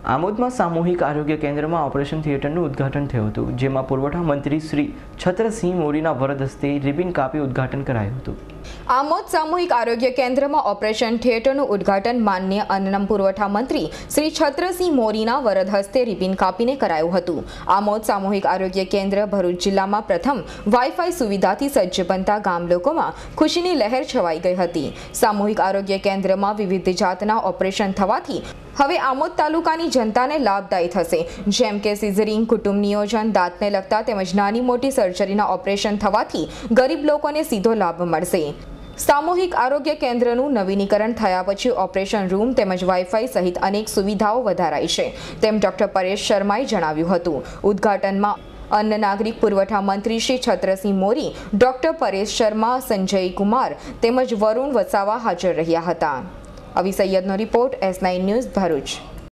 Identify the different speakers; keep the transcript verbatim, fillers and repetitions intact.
Speaker 1: આમોદમાં સામૂહિક આરોગ્ય કેન્દ્રમાં ઓપરેશન થિયેટરનું ઉદ્ઘાટન થયું હતું, જેમાં પુરવઠા મંત્રી શ્રી છત્રસિંહ મોરીના વરદ હસ્તે રિબિન કાપી ઉદ્ઘાટન કરાયું હતું।
Speaker 2: આમોદ સામૂહિક આરોગ્ય કેન્દ્રમાં ઓપરેશન થિયેટરનું ઉદ્ઘાટન માનનીય અન્ન પુરવઠા મંત્રી શ્રી છત્રસિંહ મોરીના વરદ હસ્તે રિબિન કાપીને કરાયું હતું। આમોદ સામૂહિક આરોગ્ય કેન્દ્ર ભરૂચ જિલ્લામાં પ્રથમ વાઈફાઈ સુવિધાથી સજ્જ બનતા ગામ લોકોમાં ખુશીની લહેર છવાઈ ગઈ હતી। સામૂહિક આરોગ્ય કેન્દ્રમાં વિવિધ જાતના ઓપરેશન થવાથી હવે આમોદ તાલુકાની જનતાને લાભદાયી થશે, જેમ કે સિઝરિંગ, કુટુંબ નિયોજન, દાંતને લગતા તેમજ નાની મોટી સર્જરીના ઓપરેશન થવાથી ગરીબ લોકોને સીધો લાભ મળશે। સામૂહિક આરોગ્ય કેન્દ્રનું નવીનીકરણ થયા પછી ઓપરેશન રૂમ તેમજ વાઈફાઈ સહિત અનેક સુવિધાઓ વધારાઈ છે, તેમ ડોક્ટર પરેશ શર્માએ જણાવ્યું હતું। ઉદ્ઘાટનમાં અન્ન નાગરિક પુરવઠા મંત્રી શ્રી છત્રસિંહ મોરી, ડોક્ટર પરેશ શર્મા, સંજય કુમાર તેમજ વરુણ વસાવા હાજર રહ્યા હતા। અવી સૈયદનો report, S nine news, Bharuch.